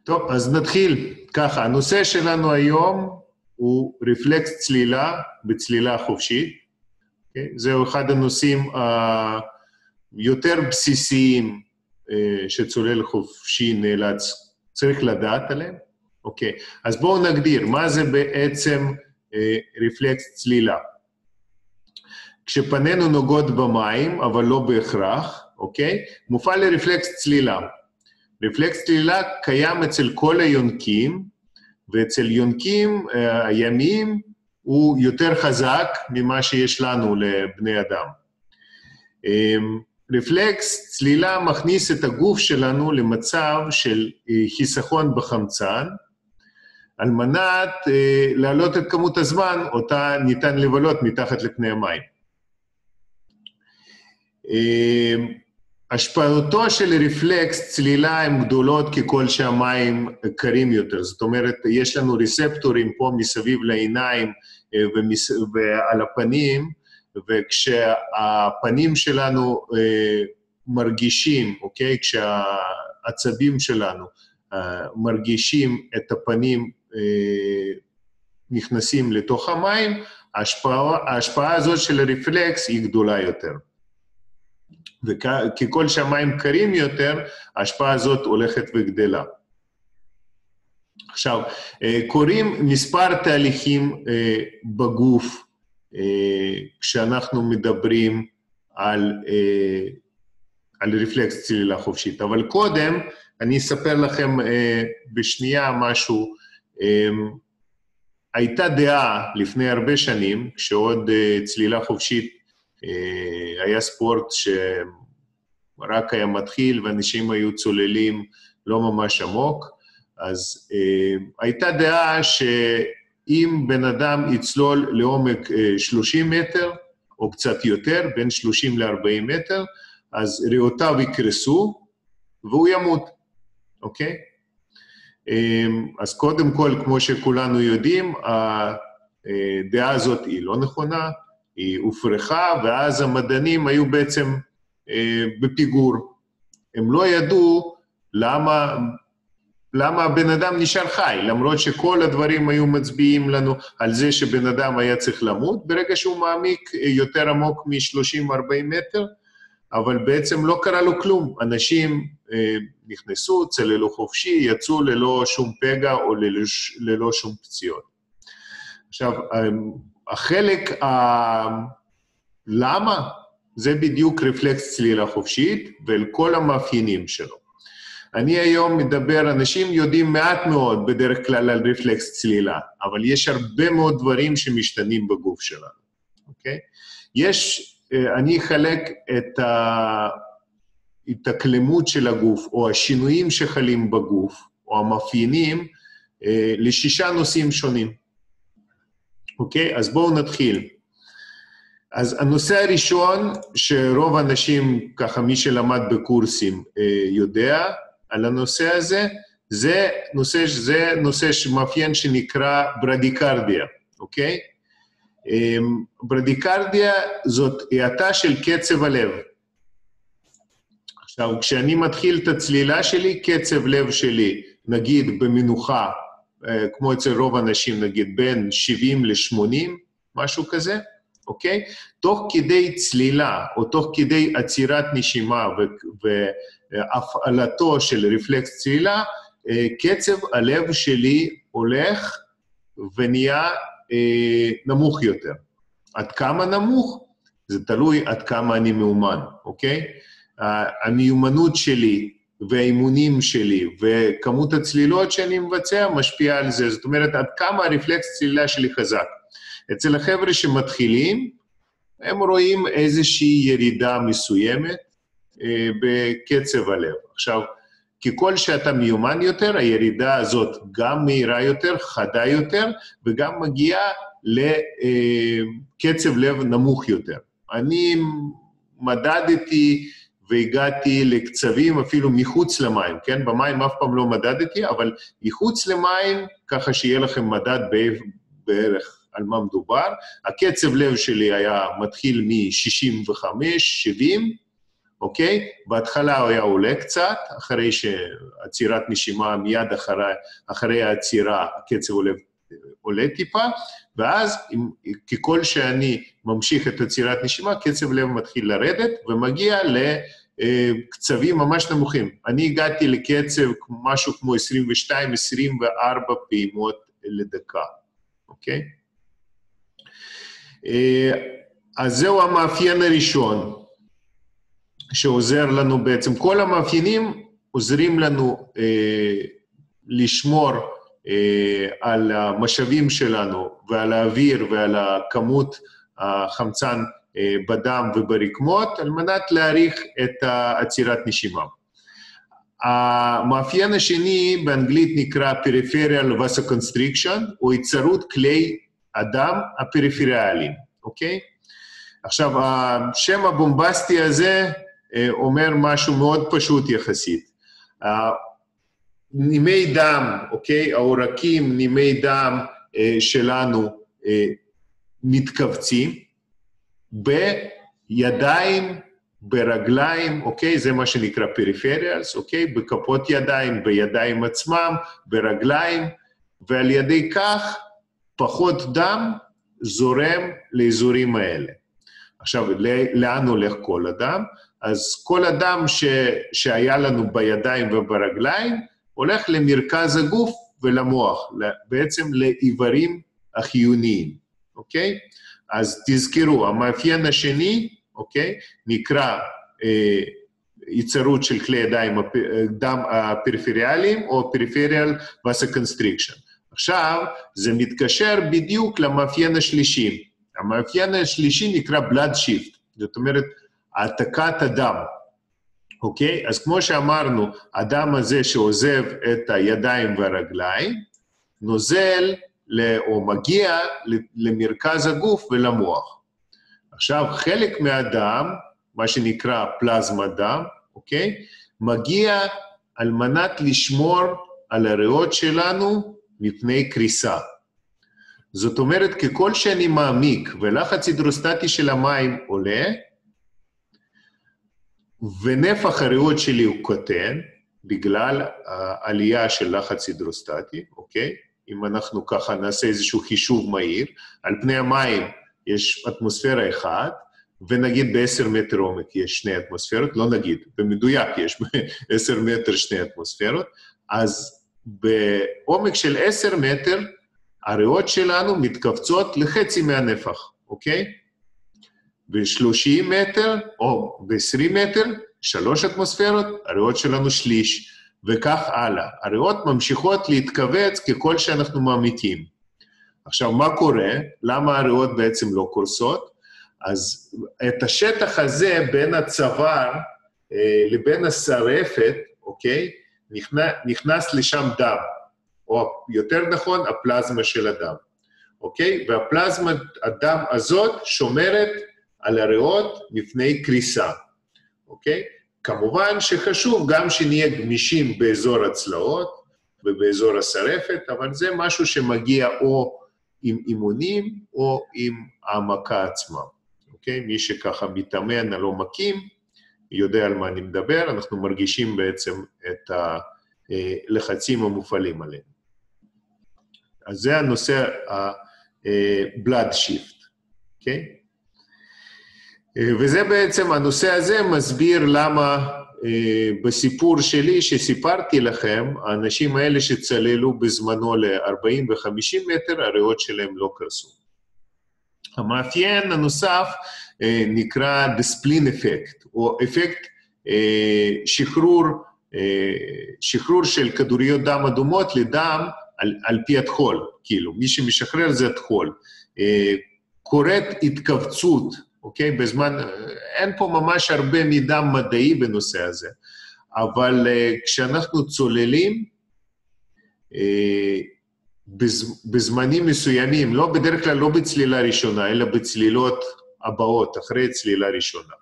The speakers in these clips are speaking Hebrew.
טוב, אז נתחיל. ככה, הנושא שלנו היום הוא רפלקס צלילה בצלילה חופשית. זהו אחד הנושאים היותר בסיסיים שצולל חופשי צריך לדעת עליהם. אוקיי, אז בואו נגדיר מה זה בעצם רפלקס צלילה. כשפנינו נוגעות במים, אבל לא בהכרח, אוקיי? מופעל לרפלקס צלילה. רפלקס צלילה קיים אצל כל היונקים, ואצל יונקים הימיים הוא יותר חזק ממה שיש לנו לבני אדם. רפלקס צלילה מכניס את הגוף שלנו למצב של חיסכון בחמצן, על מנת להעלות את כמות הזמן אותה ניתן לבלות מתחת לפני המים. השפעתו של רפלקס צלילה הן גדולות ככל שהמים קרים יותר. זאת אומרת, יש לנו רספטורים פה מסביב לעיניים ועל הפנים, וכשהפנים שלנו מרגישים, אוקיי? כשהעצבים שלנו מרגישים את הפנים נכנסים לתוך המים, ההשפעה הזאת של הרפלקס היא גדולה יותר. וככל שהמים קרים יותר, ההשפעה הזאת הולכת וגדלה. עכשיו, קורים מספר תהליכים בגוף, כשאנחנו מדברים על רפלקס צלילה חופשית. אבל קודם, אני אספר לכם בשנייה משהו. הייתה דעה לפני הרבה שנים, כשעוד צלילה חופשית, היה ספורט שרק היה מתחיל, ואנשים היו צוללים לא ממש עמוק, אז הייתה דעה שאם בן אדם יצלול לעומק 30 מטר, או קצת יותר, בין 30 ל-40 מטר, אז ריאותיו יקרסו, והוא ימות, אוקיי? אז קודם כל, כמו שכולנו יודעים, הדעה הזאת היא לא נכונה, היא הופרכה, ואז המדענים היו בעצם בפיגור. הם לא ידעו למה הבן אדם נשאר חי, למרות שכל הדברים היו מצביעים לנו על זה שבן אדם היה צריך למות, ברגע שהוא מעמיק יותר עמוק מ-30-40 מטר, אבל בעצם לא קרה לו כלום. אנשים נכנסו, צללו חופשי, יצאו ללא שום פגע או ללא שום פציעות. עכשיו, החלק למה? זה בדיוק רפלקס צלילה חופשית, ועל כל המאפיינים שלו. אני היום מדבר, אנשים יודעים מעט מאוד בדרך כלל על רפלקס צלילה, אבל יש הרבה מאוד דברים שמשתנים בגוף שלנו, אוקיי? אני אחלק את ההתאקלמות של הגוף, או השינויים שחלים בגוף, או המאפיינים, ל6 נושאים שונים. אוקיי? אז בואו נתחיל. אז הנושא הראשון, שרוב האנשים, ככה מי שלמד בקורסים יודע על הנושא הזה, זה נושא שמאפיין שנקרא ברדיקרדיה, אוקיי? ברדיקרדיה זאת האטה של קצב הלב. עכשיו, כשאני מתחיל את הצלילה שלי, קצב לב שלי, נגיד במנוחה, כמו אצל רוב האנשים, נגיד בין 70 ל-80, משהו כזה, אוקיי? תוך כדי צלילה, או תוך כדי עצירת נשימה והפעלתו של רפלקס צלילה, קצב הלב שלי הולך ונהיה נמוך יותר. עד כמה נמוך? זה תלוי עד כמה אני מאומן, אוקיי? המיומנות שלי והאימונים שלי וכמות הצלילות שאני מבצע משפיעה על זה. זאת אומרת, עד כמה הרפלקס צלילה שלי חזק. אצל החבר'ה שמתחילים, הם רואים איזושהי ירידה מסוימת בקצב הלב. עכשיו, ככל שאתה מיומן יותר, הירידה הזאת גם מהירה יותר, חדה יותר, וגם מגיעה לקצב לב נמוך יותר. אני מדדתי והגעתי לקצבים אפילו מחוץ למים, כן? במים אף פעם לא מדדתי, אבל מחוץ למים, ככה שיהיה לכם מדד בערך על מה מדובר. הקצב לב שלי היה מתחיל מ-65, 70, אוקיי? בהתחלה הוא היה עולה קצת, אחרי שעצירת נשימה, מיד אחרי העצירה, הקצב עולה טיפה, ואז ככל שאני ממשיך את עצירת נשימה, קצב לב מתחיל לרדת, ומגיע לקצבים ממש נמוכים. אני הגעתי לקצב משהו כמו 22-24 פעימות לדקה, אוקיי? אז זהו המאפיין הראשון, שעוזר לנו בעצם. כל המאפיינים עוזרים לנו לשמור על המשאבים שלנו ועל האוויר ועל הכמות החמצן בדם וברקמות, על מנת להאריך את עצירת נשימה. המאפיין השני באנגלית נקרא Peripheral Vasoconstriction, או היצרות כלי הדם הפריפריאליים, אוקיי? עכשיו, השם הבומבסטי הזה אומר משהו מאוד פשוט יחסית. נימי דם, אוקיי? העורקים, נימי דם שלנו מתכווצים בידיים, ברגליים, אוקיי? זה מה שנקרא פריפריאלס, אוקיי? בכפות ידיים, בידיים עצמם, ברגליים, ועל ידי כך פחות דם זורם לאזורים האלה. עכשיו, לאן הולך כל הדם? אז כל הדם שהיה לנו בידיים וברגליים, הולך למרכז הגוף ולמוח, בעצם לאיברים החיוניים, אוקיי? אז תזכרו, המאפיין השני, אוקיי, נקרא היצרות של כלי דם הפריפריאליים, או Peripheral Vasoconstriction. עכשיו, זה מתקשר בדיוק למאפיין השלישי. המאפיין השלישי נקרא blood shift, זאת אומרת, העתקת הדם. אוקיי? אז כמו שאמרנו, הדם הזה שעוזב את הידיים והרגליים, נוזל או מגיע למרכז הגוף ולמוח. עכשיו, חלק מהדם, מה שנקרא פלזמה דם, אוקיי? מגיע על מנת לשמור על הריאות שלנו מפני קריסה. זאת אומרת, ככל שאני מעמיק ולחץ הידרוסטטי של המים עולה, ונפח הריאות שלי הוא קטן, בגלל העלייה של לחץ הידרוסטטי, אוקיי? אם אנחנו ככה נעשה איזשהו חישוב מהיר, על פני המים יש אטמוספירה אחת, ונגיד ב-10 מטר עומק יש 2 אטמוספירות, לא נגיד, במדויק יש ב-10 מטר 2 אטמוספירות, אז בעומק של 10 מטר, הריאות שלנו מתכווצות לחצי מהנפח, אוקיי? ב-30 מטר או ב-20 מטר, 3 אטמוספירות, הריאות שלנו שליש, וכך הלאה. הריאות ממשיכות להתכווץ ככל שאנחנו מעמיקים. עכשיו, מה קורה? למה הריאות בעצם לא קורסות? אז את השטח הזה בין הצוואר לבין השרעפת, אוקיי? נכנס לשם דם, או יותר נכון, הפלזמה של הדם, אוקיי? והפלזמה הדם הזאת שומרת על הריאות מפני קריסה, אוקיי? כמובן שחשוב גם שנהיה גמישים באזור הצלעות ובאזור השרעפת, אבל זה משהו שמגיע או עם אימונים או עם העמקה עצמה, אוקיי? מי שככה מתאמן על עומקים, יודע על מה אני מדבר, אנחנו מרגישים בעצם את הלחצים המופעלים עליהם. אז זה הנושא ה-blood shift, אוקיי? וזה בעצם, הנושא הזה מסביר למה בסיפור שלי שסיפרתי לכם, האנשים האלה שצללו בזמנו ל-40 ו-50 מטר, הריאות שלהם לא קרסו. המאפיין הנוסף נקרא the spleen effect, או אפקט שחרור של כדוריות דם אדומות לדם על פי הטחול, כאילו, מי שמשחרר זה הטחול. קורית התכווצות, אוקיי? בזמן, אין פה ממש הרבה מידע מדעי בנושא הזה, אבל כשאנחנו צוללים, בזמנים מסוימים, לא בדרך כלל לא בצלילה ראשונה, אלא בצלילות הבאות, אחרי צלילה ראשונה.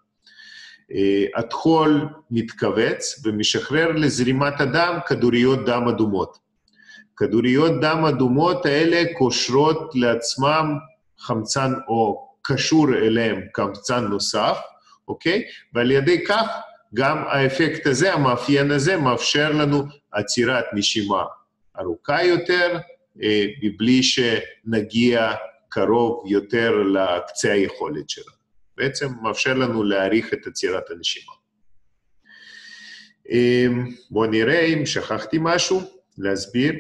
הטחול מתכווץ ומשחרר לזרימת הדם כדוריות דם אדומות. כדוריות דם אדומות האלה קושרות לעצמם חמצן או קשור אליהם חמצן נוסף, אוקיי? ועל ידי כך גם האפקט הזה, המאפיין הזה, מאפשר לנו עצירת נשימה ארוכה יותר, מבלי שנגיע קרוב יותר לקצה היכולת שלנו. בעצם מאפשר לנו להאריך את עצירת הנשימה. בואו נראה אם שכחתי משהו, להסביר.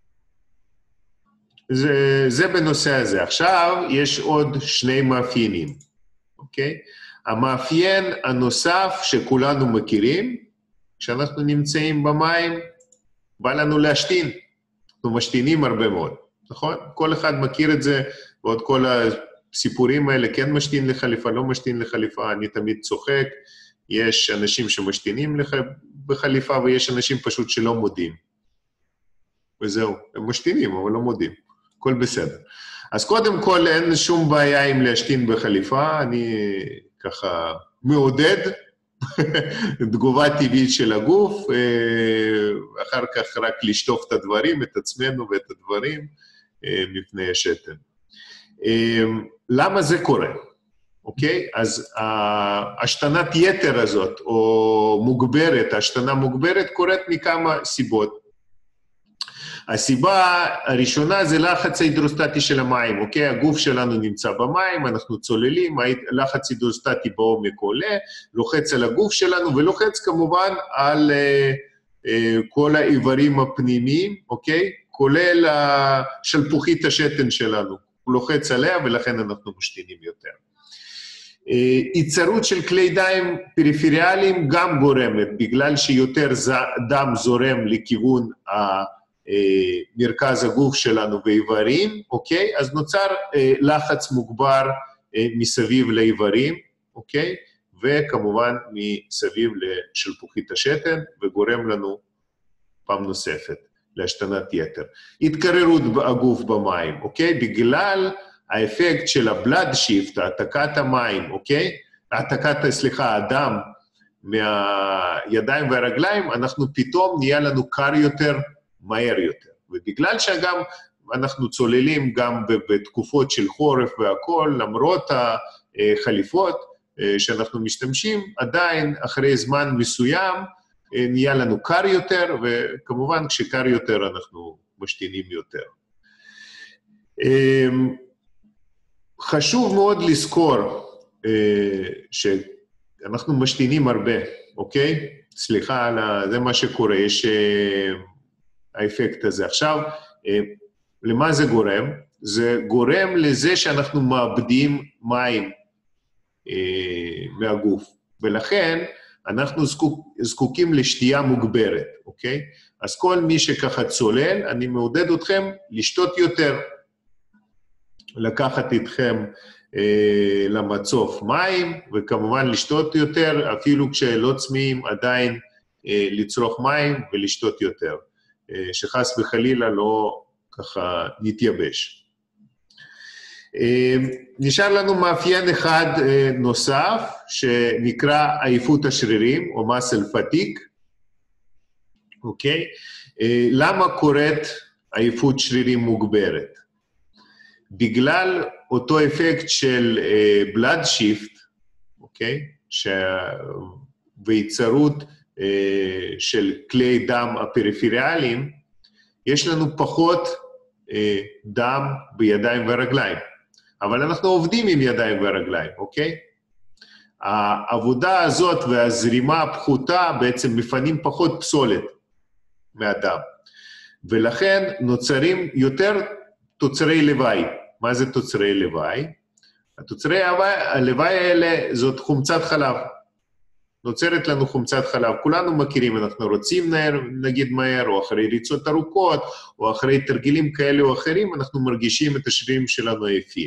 זה בנושא הזה. עכשיו יש עוד שני מאפיינים, אוקיי? המאפיין הנוסף שכולנו מכירים, כשאנחנו נמצאים במים, בא לנו להשתין. אנחנו משתינים הרבה מאוד, נכון? כל אחד מכיר את זה, ועוד כל הסיפורים האלה, כן משתין לחליפה, לא משתין לחליפה, אני תמיד צוחק, יש אנשים שמשתינים בחליפה, ויש אנשים פשוט שלא מודים. וזהו, הם משתינים, אבל לא מודים. הכל בסדר. אז קודם כל, אין שום בעיה עם להשתין בחליפה, אני ככה מעודד, תגובה טבעית של הגוף, אחר כך רק לשטוף את הדברים, את עצמנו ואת הדברים, מפני השתן. למה זה קורה? אוקיי? אז השתנת יתר הזאת, או מוגברת, השתנה מוגברת, קורית מכמה סיבות. הסיבה הראשונה זה לחץ ההידרוסטטי של המים, אוקיי? הגוף שלנו נמצא במים, אנחנו צוללים, לחץ הידרוסטטי בעומק עולה, לוחץ על הגוף שלנו, ולוחץ כמובן על כל האיברים הפנימיים, אוקיי? כולל שלפוחית השתן שלנו, הוא לוחץ עליה ולכן אנחנו משתינים יותר. היצרות של כלי דם פריפריאליים גם גורמת, בגלל שיותר דם זורם לכיוון מרכז הגוף שלנו ואיברים, אוקיי? אז נוצר לחץ מוגבר מסביב לאיברים, אוקיי? וכמובן מסביב לשלפוחית השתן, וגורם לנו פעם נוספת להשתנת יתר. התקררות הגוף במים, אוקיי? בגלל האפקט של הבלד שיפט, העתקת המים, אוקיי? הדם מהידיים והרגליים, אנחנו פתאום נהיה לנו קר יותר, מהר יותר. ובגלל שגם אנחנו צוללים גם בתקופות של חורף והכל, למרות החליפות שאנחנו משתמשים, עדיין אחרי זמן מסוים נהיה לנו קר יותר, וכמובן כשקר יותר אנחנו משתינים יותר. חשוב מאוד לזכור שאנחנו משתינים הרבה, אוקיי? סליחה, זה מה שקורה, יש האפקט הזה. עכשיו, למה זה גורם? זה גורם לזה שאנחנו מאבדים מים מהגוף, ולכן אנחנו זקוקים לשתייה מוגברת, אוקיי? אז כל מי שככה צולל, אני מעודד אתכם לשתות יותר, לקחת איתכם למצוף מים, וכמובן לשתות יותר, אפילו כשלא צמאים, עדיין לצרוך מים ולשתות יותר, שחס וחלילה לא ככה נתייבש. נשאר לנו מאפיין אחד נוסף, שנקרא עייפות השרירים, או muscle fatigue, אוקיי? למה קורית עייפות שרירים מוגברת? בגלל אותו אפקט של blood shift, אוקיי? ויצרות של כלי דם הפריפריאליים, יש לנו פחות דם בידיים ורגליים. אבל אנחנו עובדים עם ידיים ורגליים, אוקיי? העבודה הזאת והזרימה הפחותה בעצם מפנים פחות פסולת מהדם. ולכן נוצרים יותר תוצרי לוואי. מה זה תוצרי לוואי? התוצרי הלוואי האלה זאת חומצת חלב. נוצרת לנו חומצת חלב. כולנו מכירים, אנחנו רוצים נגיד מהר, או אחרי ריצות ארוכות, או אחרי תרגילים כאלה או אחרים, אנחנו מרגישים את השרירים שלנו עייפים.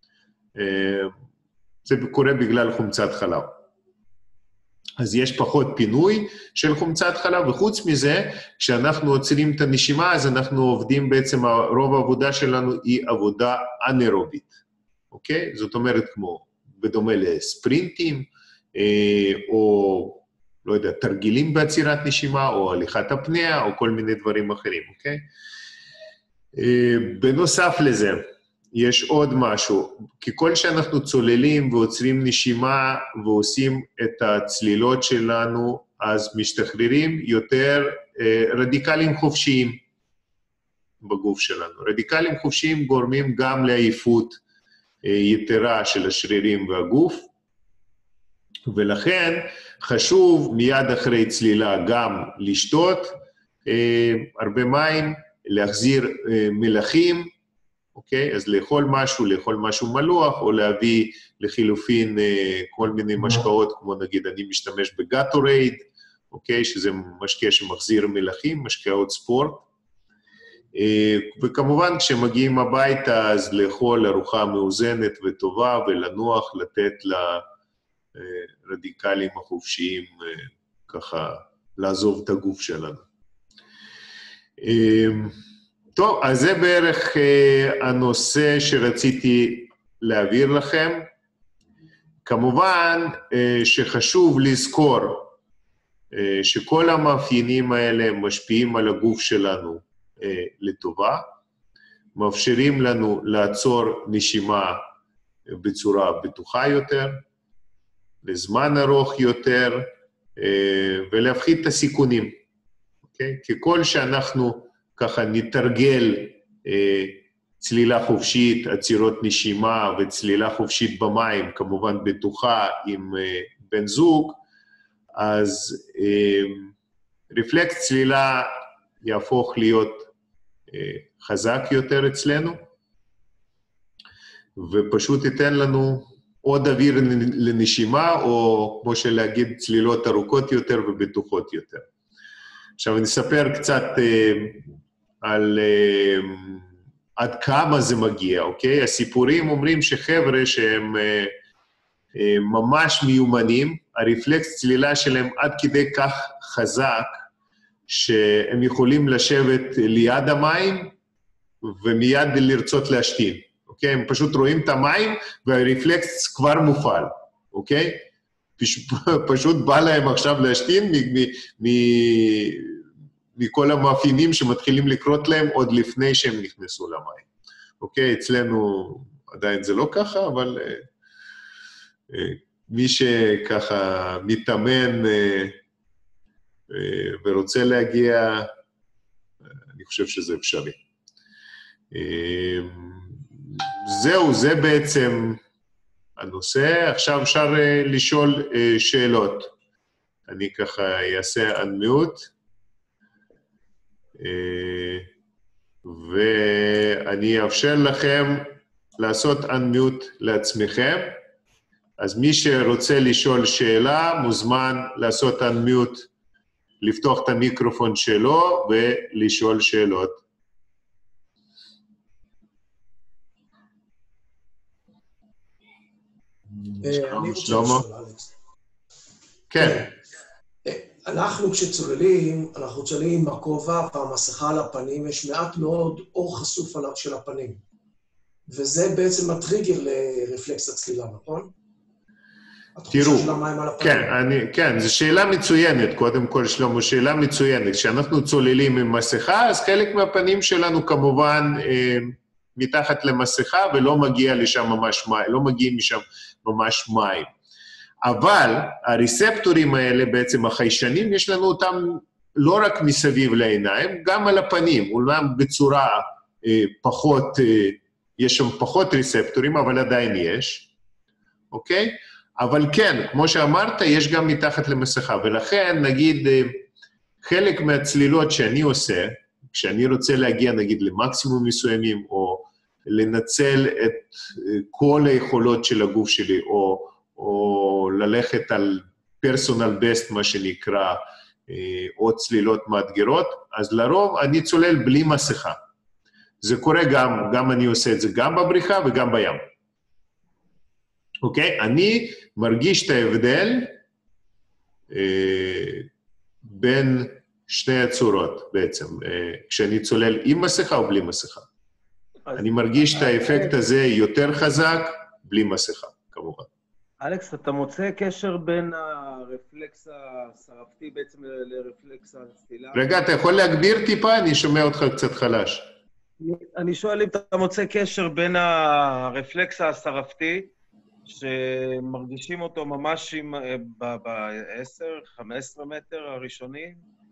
זה קורה בגלל חומצת חלב. אז יש פחות פינוי של חומצת חלב, וחוץ מזה, כשאנחנו עוצרים את הנשימה, אז אנחנו עובדים בעצם, רוב העבודה שלנו היא עבודה אנאירובית, אוקיי? זאת אומרת, כמו בדומה לספרינטים, או, לא יודע, תרגילים בעצירת נשימה, או הליכת הפניה, או כל מיני דברים אחרים, אוקיי? בנוסף לזה, יש עוד משהו, ככל שאנחנו צוללים ועוצרים נשימה ועושים את הצלילות שלנו, אז משתחררים יותר רדיקלים חופשיים בגוף שלנו. רדיקלים חופשיים גורמים גם לעייפות יתרה של השרירים והגוף, ולכן חשוב מיד אחרי צלילה גם לשתות הרבה מים, להחזיר מלחים, אוקיי? אז לאכול משהו מלוח, או להביא לחילופין כל מיני משקאות, כמו נגיד אני משתמש בגאטורייד, אוקיי? שזה משקה שמחזיר מלחים, משקאות ספורט. וכמובן כשמגיעים הביתה, אז לאכול ארוחה מאוזנת וטובה, ולנוח, לתת לרדיקלים החופשיים ככה לעזוב את הגוף שלנו. טוב, אז זה בערך הנושא שרציתי להעביר לכם. כמובן שחשוב לזכור שכל המאפיינים האלה משפיעים על הגוף שלנו לטובה, מאפשרים לנו לעצור נשימה בצורה בטוחה יותר, לזמן ארוך יותר, ולהפחית את הסיכונים. אוקיי? ככל שאנחנו ככה נתרגל צלילה חופשית, עצירות נשימה וצלילה חופשית במים, כמובן בטוחה עם בן זוג, אז רפלקס צלילה יהפוך להיות חזק יותר אצלנו, ופשוט ייתן לנו עוד אוויר לנשימה, או כמו שלהגיד, צלילות ארוכות יותר ובטוחות יותר. עכשיו אני אספר קצת על עד כמה זה מגיע, אוקיי? הסיפורים אומרים שחבר'ה שהם ממש מיומנים, הרפלקס צלילה שלהם עד כדי כך חזק, שהם יכולים לשבת ליד המים ומיד לרצות להשתין, אוקיי? הם פשוט רואים את המים והרפלקס כבר מופעל, אוקיי? פשוט בא להם עכשיו להשתין מכל המאפיינים שמתחילים לקרות להם עוד לפני שהם נכנסו למים. אוקיי, אצלנו עדיין זה לא ככה, אבל מי שככה מתאמן ורוצה להגיע, אני חושב שזה אפשרי. זהו, זה בעצם הנושא. עכשיו אפשר לשאול שאלות. אני ככה אעשה unmute. ואני אאפשר לכם לעשות unmute לעצמכם. אז מי שרוצה לשאול שאלה, מוזמן לעשות unmute, לפתוח את המיקרופון שלו ולשאול שאלות. שלמה? כן. אנחנו כשצוללים, אנחנו צוללים עם הכובע והמסכה על הפנים, יש מעט מאוד אור חשוף של הפנים. וזה בעצם הטריגר לרפלקס הצלילה, נכון? תראו, כן, זו שאלה מצוינת, קודם כל שלמה, שאלה מצוינת. כשאנחנו צוללים עם מסכה, אז חלק מהפנים שלנו כמובן מתחת למסכה, ולא מגיע לשם ממש מים, לא מגיעים משם ממש מים. אבל הרספטורים האלה, בעצם החיישנים, יש לנו אותם לא רק מסביב לעיניים, גם על הפנים, אולם בצורה פחות, יש שם פחות רספטורים, אבל עדיין יש, אוקיי? אבל כן, כמו שאמרת, יש גם מתחת למסכה, ולכן נגיד חלק מהצלילות שאני עושה, כשאני רוצה להגיע נגיד למקסימום מסוימים, או לנצל את כל היכולות של הגוף שלי, או ללכת על פרסונל בסט, מה שנקרא, או צלילות מאתגרות, אז לרוב אני צולל בלי מסכה. זה קורה גם אני עושה את זה גם בבריכה וגם בים. אוקיי? אני מרגיש את ההבדל בין שני הצורות בעצם, כשאני צולל עם מסכה או בלי מסכה. אני מרגיש את האפקט הזה יותר חזק, בלי מסכה, כמובן. אלכס, אתה מוצא קשר בין הרפלקס השרפתי בעצם לרפלקס הצלילה? רגע, אתה יכול להגביר טיפה? אני שומע אותך קצת חלש. אני שואל אם אתה מוצא קשר בין הרפלקס השרפתי, שמרגישים אותו ממש ב-10-15 מטר הראשונים,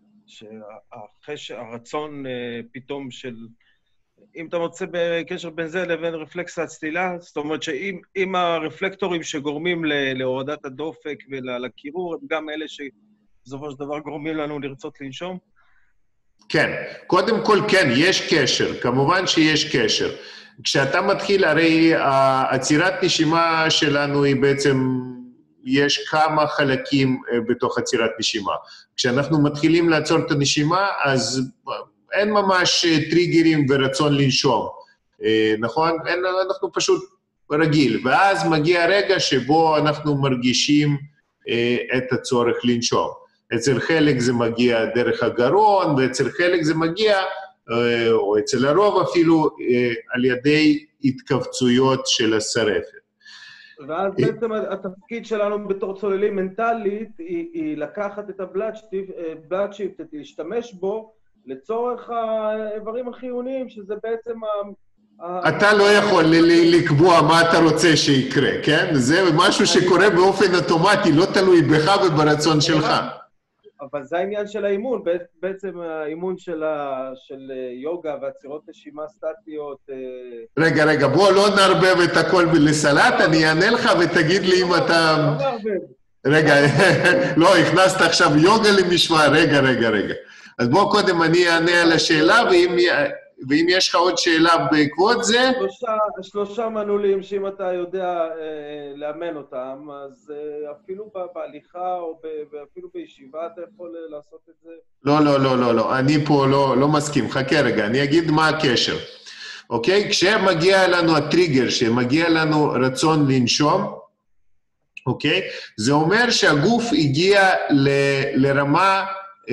שהרצון פתאום של... אם אתה מוצא בקשר בין זה לבין רפלקס הצלילה, זאת אומרת שאם הרפלקטורים שגורמים להורדת הדופק ולקירור, הם גם אלה שבסופו של דבר גורמים לנו לרצות לנשום? כן, קודם כל כן, יש קשר, כמובן שיש קשר. כשאתה מתחיל, הרי עצירת נשימה שלנו היא בעצם, יש כמה חלקים בתוך עצירת נשימה. כשאנחנו מתחילים לעצור את הנשימה, אז אין ממש טריגרים ורצון לנשום, נכון? אנחנו פשוט רגיל, ואז מגיע הרגע שבו אנחנו מרגישים את הצורך לנשום. אצל חלק זה מגיע דרך הגרון, ואצל חלק זה מגיע, או אצל הרוב אפילו, על ידי התכווצויות של השרפת. ואז בעצם התפקיד שלנו בתור צוללים מנטלית, היא לקחת את הבלאד שיפט, להשתמש בו לצורך האיברים החיוניים, שזה בעצם אתה לא יכול לקבוע מה אתה רוצה שיקרה, כן? זה משהו שקורה באופן אוטומטי, לא תלוי בך וברצון שלך. אבל זה העניין של האימון, בעצם האימון של יוגה והצירות נשימה סטטיות. רגע, בוא לא נערבב את הכל לסלט, אני אענה לך ותגיד לי אם אתה... לא נערבב. רגע, לא, הכנסת עכשיו יוגה למשוואה, רגע. אז בוא קודם אני אענה על השאלה, ואם יש לך עוד שאלה בעקבות זה... שלושה מנעולים שאם אתה יודע לאמן אותם, אז אפילו בהליכה או אפילו בישיבה אתה יכול לעשות את זה. לא, אני פה לא מסכים. חכה רגע, אני אגיד מה הקשר. אוקיי? כשמגיע לנו הטריגר, שמגיע לנו רצון לנשום, אוקיי? זה אומר שהגוף הגיע לרמה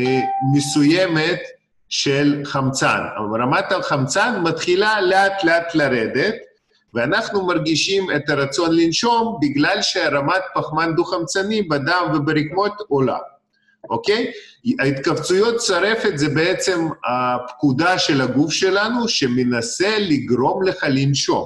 מסוימת של חמצן. רמת החמצן מתחילה לאט לאט לרדת, ואנחנו מרגישים את הרצון לנשום בגלל שהרמת פחמן דו-חמצני בדם וברקמות עולה. אוקיי? ההתכווצויות שרפת זה בעצם הפקודה של הגוף שלנו שמנסה לגרום לך לנשום.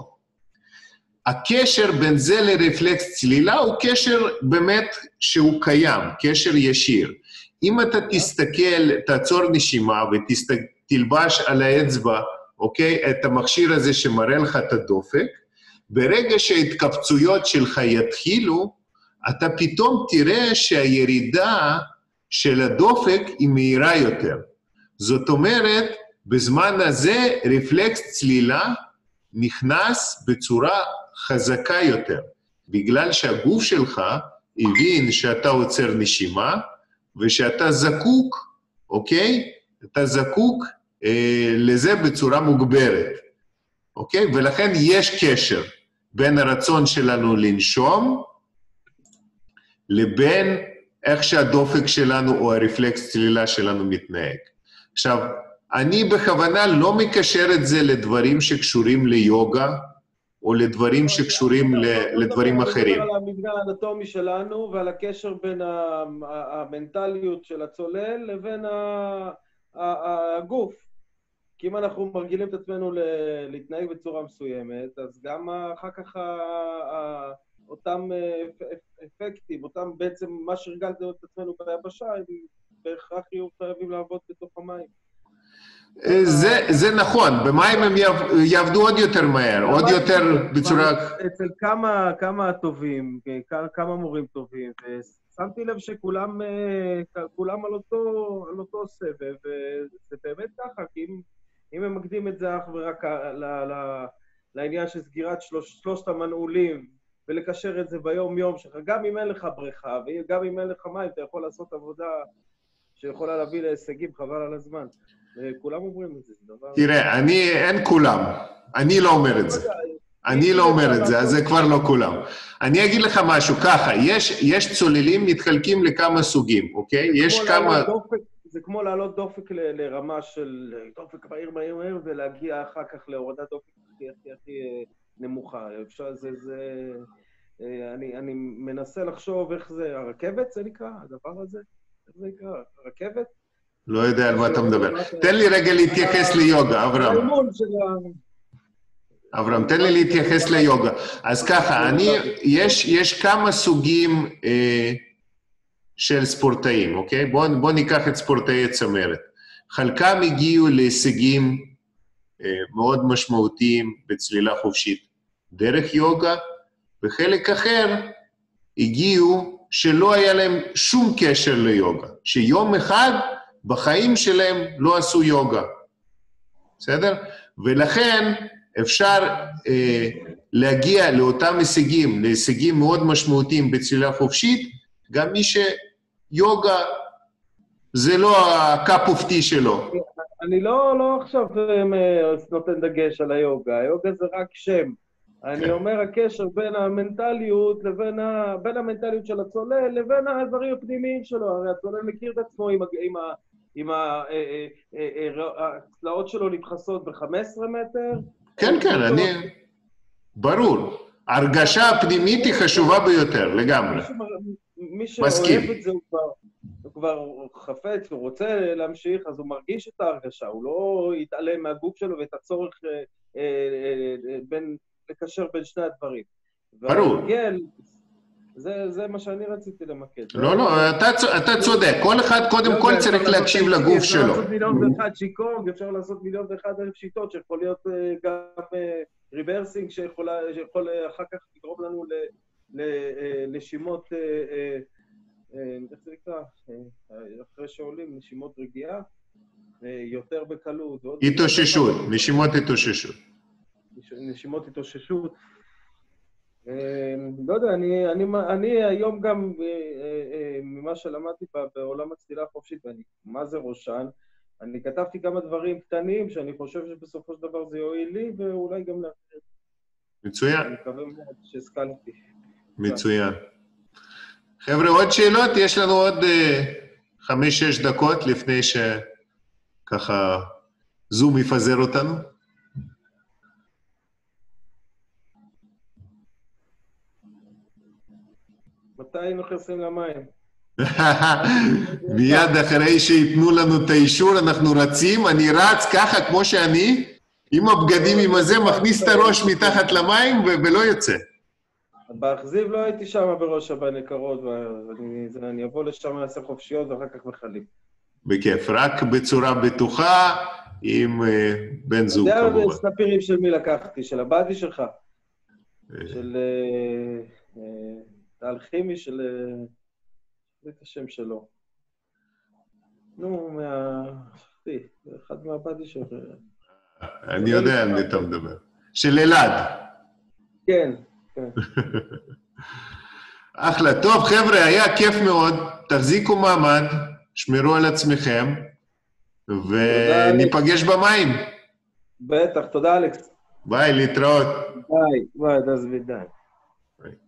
הקשר בין זה לרפלקס צלילה הוא קשר באמת שהוא קיים, קשר ישיר. אם אתה תסתכל, תעצור נשימה ותלבש על האצבע, אוקיי, את המכשיר הזה שמראה לך את הדופק, ברגע שההתכווצויות שלך יתחילו, אתה פתאום תראה שהירידה של הדופק היא מהירה יותר. זאת אומרת, בזמן הזה רפלקס צלילה נכנס בצורה חזקה יותר, בגלל שהגוף שלך הבין שאתה עוצר נשימה, ושאתה זקוק, אוקיי? אתה זקוק לזה בצורה מוגברת, אוקיי? ולכן יש קשר בין הרצון שלנו לנשום, לבין איך שהדופק שלנו או הרפלקס צלילה שלנו מתנהג. עכשיו, אני בכוונה לא מקשר את זה לדברים שקשורים ליוגה, או לדברים שקשורים לדברים אחרים. על המבנה האנטומי שלנו ועל הקשר בין המנטליות של הצולל לבין הגוף. כי אם אנחנו מרגילים את עצמנו להתנהג בצורה מסוימת, אז גם אחר כך אותם אפקטים, אותם בעצם מה שהרגלת את עצמנו ביבשה, הם בהכרח יהיו חייבים לעבוד בתוך המים. זה נכון, במים הם יעבדו עוד יותר מהר, עוד יותר בצורה... אצל כמה טובים, כמה מורים טובים, ושמתי לב שכולם על אותו סבב, וזה באמת ככה, כי אם הם מקדים את זה אך ורק לעניין של סגירת שלושת המנעולים, ולקשר את זה ביום-יום שלך, גם אם אין לך בריכה, וגם אם אין לך מים, אתה יכול לעשות עבודה שיכולה להביא להישגים חבל על הזמן. כולם אומרים את זה, זה דבר... תראה, אין כולם. אני לא אומר את זה. אני לא אומר את זה, אז זה כבר לא כולם. אני אגיד לך משהו, ככה, יש צוללים מתחלקים לכמה סוגים, אוקיי? יש כמה... זה כמו לעלות דופק לרמה של דופק מהיר, ולהגיע אחר כך להורדת דופק הכי נמוכה. אפשר, אני מנסה לחשוב איך זה, הרכבת זה נקרא, הדבר הזה? איך זה נקרא? הרכבת? לא יודע על מה אתה מדבר. תן לי רגע להתייחס ליוגה, אברהם. אברהם, תן לי להתייחס ליוגה. אז ככה, יש כמה סוגים של ספורטאים, אוקיי? בוא ניקח את ספורטאי צמרת. חלקם הגיעו להישגים מאוד משמעותיים בצלילה חופשית דרך יוגה, וחלק אחר הגיעו שלא היה להם שום קשר ליוגה, שיום אחד בחיים שלהם לא עשו יוגה. בסדר? ולכן אפשר להגיע לאותם הישגים, להישגים מאוד משמעותיים בצלילה חופשית, גם מי שיוגה זה לא הקאפ אוף טי שלו. אני לא עכשיו נותן דגש על היוגה, היוגה זה רק שם. אני אומר הקשר בין המנטליות בין המנטליות של הצולל לבין הדברים הפנימיים שלו. הרי הצולל מכיר את עצמו עם הצלעות שלו נבחסות ב-15 מטר. כן, ברור. ההרגשה הפנימית היא חשובה ביותר, לגמרי. מי שאוהב את זה הוא כבר חפץ, הוא רוצה להמשיך, אז הוא מרגיש את ההרגשה, הוא לא יתעלם מהגוף שלו ואת הצורך לקשר בין שני הדברים. ברור. והרגל, זה מה שאני רציתי למקד. לא, אתה צודק. כל אחד קודם כל צריך להקשיב לגוף שלו. אפשר לעשות 1,001 שיקונג, אפשר לעשות 1,001 שיטות שיכול להיות גם ריברסינג, שיכול אחר כך לגרום לנו לנשימות, איך זה נקרא? אחרי שעולים, נשימות רגיעה, יותר בקלות. התאוששות, נשימות התאוששות. נשימות התאוששות. לא יודע, אני היום גם, ממה שלמדתי בעולם הצלילה החופשית, מה זה ראשן, אני כתבתי כמה דברים קטנים שאני חושב שבסופו של דבר זה יועיל לי, ואולי גם לאחרים. מצוין. אני מקווה מאוד שהשכלתי. מצוין. חבר'ה, עוד שאלות? יש לנו עוד 5-6 דקות לפני שככה זום יפזר אותנו. מתי נכנסים למים? מיד אחרי שיתנו לנו את האישור, אנחנו רצים, אני רץ ככה כמו שאני, עם הבגדים עם הזה, מכניס את הראש מתחת למים ולא יוצא. באכזיב לא הייתי שם בראש הבנקרות, ואני אבוא לשם לעשה חופשיות ואחר כך מחלים. בכיף, רק בצורה בטוחה עם בן זוג כמובן. זה הסנפירים של מי לקחתי, של הבאדי שלך, של האלכימי של... זה את השם שלו. נו, אחד מהבאדי שלך. אני יודע על מי אתה מדבר. של אלעד. כן. אחלה. טוב, חבר'ה, היה כיף מאוד. תחזיקו מעמד, שמרו על עצמכם, וניפגש במים. בטח, תודה אלכס. ביי, להתראות. ביי, דז וידאי.